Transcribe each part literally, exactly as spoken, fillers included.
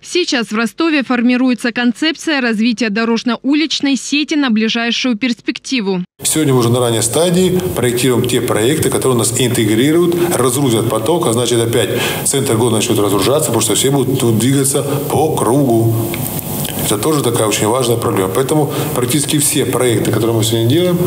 Сейчас в Ростове формируется концепция развития дорожно-уличной сети на ближайшую перспективу. Сегодня мы уже на ранней стадии проектируем те проекты, которые у нас интегрируют, разгрузят поток, а значит опять центр города начнет разгружаться, потому что все будут тут двигаться по кругу. Это тоже такая очень важная проблема. Поэтому практически все проекты, которые мы сегодня делаем,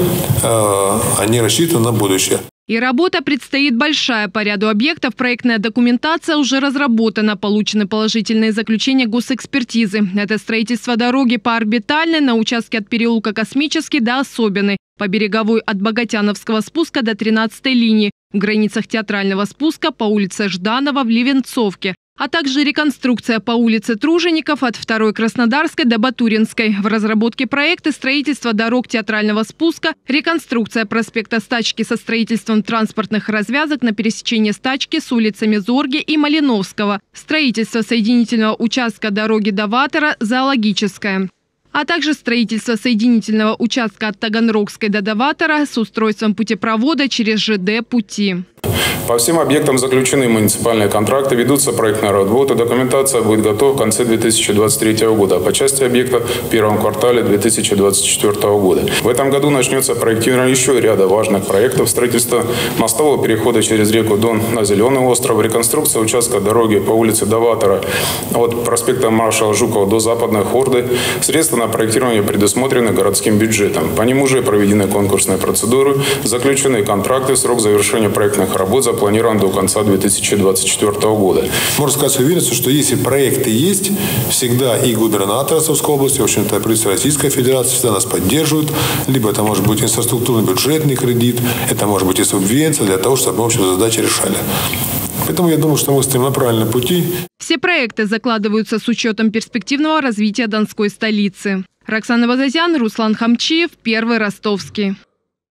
они рассчитаны на будущее. И работа предстоит большая. По ряду объектов проектная документация уже разработана. Получены положительные заключения госэкспертизы. Это строительство дороги по Орбитальной на участке от переулка Космический до Особенной, по береговой от Богатяновского спуска до тринадцатой линии, в границах Театрального спуска по улице Жданова в Левенцовке, а также реконструкция по улице Тружеников от второй Краснодарской до Батуринской. В разработке проекты строительства дорог Театрального спуска, реконструкция проспекта Стачки со строительством транспортных развязок на пересечении Стачки с улицами Зорги и Малиновского, строительство соединительного участка дороги до Ватера Зоологическая, а также строительство соединительного участка от Таганрогской до Доватора с устройством путепровода через ЖД пути. По всем объектам заключены муниципальные контракты, ведутся проектные работы. Документация будет готова в конце две тысячи двадцать третьего года, а по части объекта в первом квартале две тысячи двадцать четвёртого года. В этом году начнется проектирование еще ряда важных проектов: строительство мостового перехода через реку Дон на Зеленый остров, реконструкция участка дороги по улице Доватора от проспекта маршала Жукова до Западной Хорды. Средства на проектирование предусмотрены городским бюджетом. По ним уже проведены конкурсные процедуры, заключены контракты, срок завершения проектных работ запланирован до конца две тысячи двадцать четвёртого года. Можно сказать с уверенностью, что если проекты есть, всегда и губернатор Ростовской области, в общем-то, и правительство Российской Федерации всегда нас поддерживают. Либо это может быть инфраструктурный бюджетный кредит, это может быть и субвенция для того, чтобы мы, в общем, задачи решали. Поэтому я думаю, что мы стоим на правильном пути. Все проекты закладываются с учетом перспективного развития Донской столицы. Роксана Вазазян, Руслан Хамчиев, Первый Ростовский.